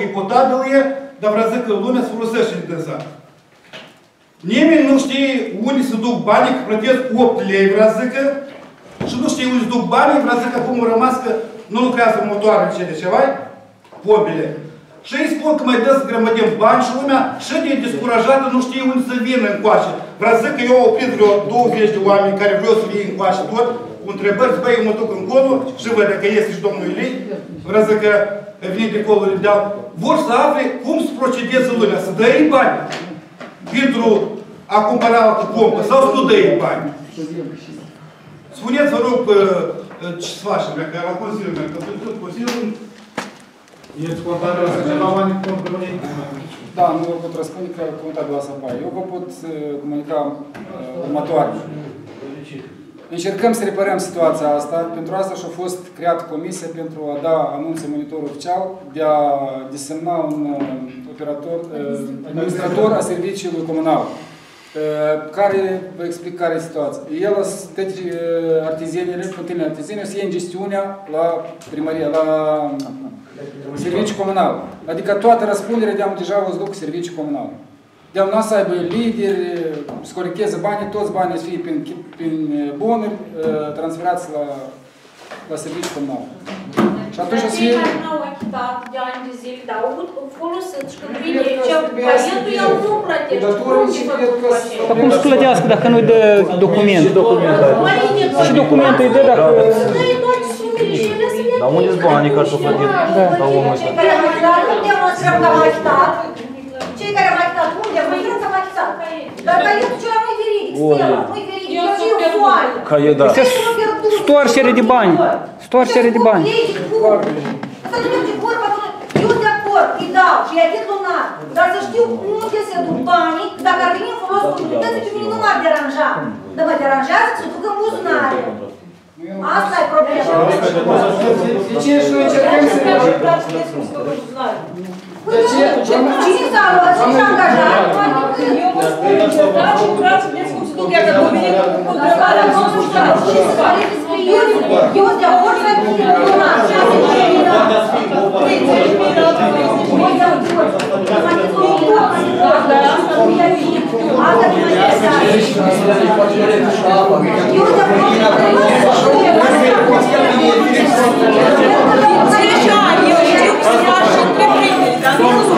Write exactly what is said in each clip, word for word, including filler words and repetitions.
e potabil e, dar vreau zic că lumea se folosește de dânsa. Nimeni nu știe unde se duc banii, că plătesc opt lei, vreau zic că, și nu știe unde se duc banii, vreau zic că acum rămas că nu lucrează motoare ce de ceva, pompele. Și îi spun că mai dă să grămădim bani și lumea și de descurajată nu știe unde să vină încoace. Vreau zic că eu am oprit vreo douăzeci de oameni care vreau să vină încoace tot, cu întrebări, băi, eu mă duc încolo și văd că este și domnul Ilei, vreau zic că vine de acolo de deal. Vor să afle cum să procedeze lumea, să dă ei bani pentru a cumpăra altă pompă sau să nu dă ei bani. Spuneți, vă rog, ce să facem, că la Consiliul meu, că pentru Consiliul ești contabil să ceva bani pentru unii? Da, nu vă pot răspunde că contabil la Sapai. Eu vă pot comunica uh, următoare. Încercăm să reparăm situația asta. Pentru asta și-a fost creată comisia pentru a da anunț în monitor oficial de a desemna un uh, operator, uh, administrator a serviciului comunal. Uh, care, vă explic care e situația. El, toate uh, artizienile, frontinele artiziene, o să iei în gestiunea la primărie, la serviciu comunal. Adică toată răspunderea de-am deja vă duc serviciu comunal. De-am nu să aibă lideri, să corecteze banii, toți banii să fie prin, prin bonuri transferați la, la serviciu comunal. Și atunci o să fie... Cei care nu au achitat de ani de zile, dar au folosit și când vine pacientul, el nu plătește. Dar cum să plătească dacă nu-i dă document? Și documentul îi dă dacă... Dar unde-s banii ca și-o plătit la omul ăsta? Cei care am achitat, unde demonstrăm că am achitat? Cei care am achitat, unde? Mă intrăm că am achitat. Dar caietul cela nu-i veridic, Stella, nu-i veridic, eu și eu foaie. Caiet, da. Stoarcere de bani. Stoarcere de bani. Să nu merge vorba, eu sunt de acord, îi dau și îi achit lunar. Dar să știu unde se duc banii, dacă ar veni în folos comunității, pe mine nu m-ar deranja. Dar mă deranjează să ducă în buzunare. Asta e problema. De ce și noi încercăm să... Cine s-a luat? Cine s-a angajat? Eu vă spun, încercați și vreau să vedeți cum se duc, iar că Dominic cu întrebarea nu știu ce să fac. Eu sunt de acord să ai cu tine lunar. treizeci mii de zece ani, eu știu că se fac și întreprinderi, dar nu sunt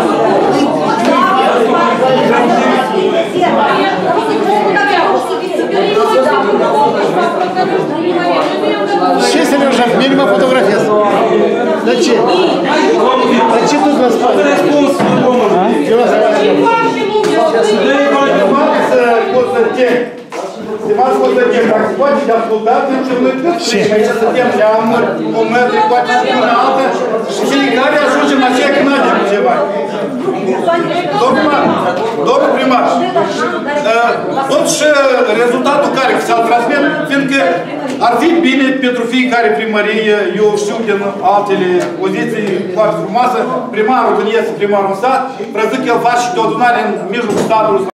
Ce să ne așa? Minimă fotografiez. De ce? De ce tu vă spate? Răspuns, omul. Eu lasă la Stimați Constantin, dacă se poate de ascultat, pentru că noi tot trăim aici, suntem neamuri, o mătră, poate și una altă, și fiecare ajungem la ceea că nu avem ceva. Domnul primar, totuși rezultatul care s-a transmit, fiindcă ar fi bine pentru fiecare primărie, eu știu din altele poziții foarte frumoase, primarul când iese primarul în stat, vreau zic că el face și de o adunare în mijlocul statului.